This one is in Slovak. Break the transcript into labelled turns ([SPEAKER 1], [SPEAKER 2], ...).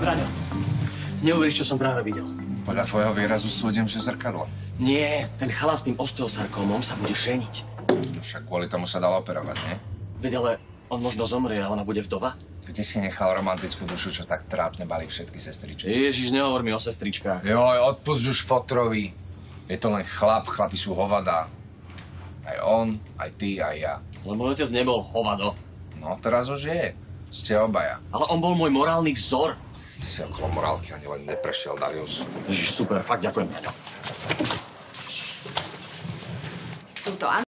[SPEAKER 1] Braňo, neuveríš, čo som práve videl.
[SPEAKER 2] Podľa tvojho výrazu súdim, že zrkadlo.
[SPEAKER 1] Nie, ten chala s tým osteosarkomom sa bude ženiť.
[SPEAKER 2] Však kvôli tomu sa dalo operovať, nie?
[SPEAKER 1] Veď ale on možno zomrie a ona bude vdova.
[SPEAKER 2] Kde si nechal romantickú dušu, čo tak trápne balí všetky sestričky?
[SPEAKER 1] Ježiš, nehovor mi o sestričkách.
[SPEAKER 2] Joj, odpusť už fotrovi. Je to len chlap, chlapi sú hovadá. Aj on, aj ty, aj ja.
[SPEAKER 1] Ale môj otec nebol hovado.
[SPEAKER 2] No, teraz už je. Ste obaja.
[SPEAKER 1] Ale on bol môj morálny vzor.
[SPEAKER 2] Ty si okolo morálky ani len neprešiel, Darius.
[SPEAKER 1] Ježiš, super, fakt ďakujem, Braňo.
[SPEAKER 3] Sú to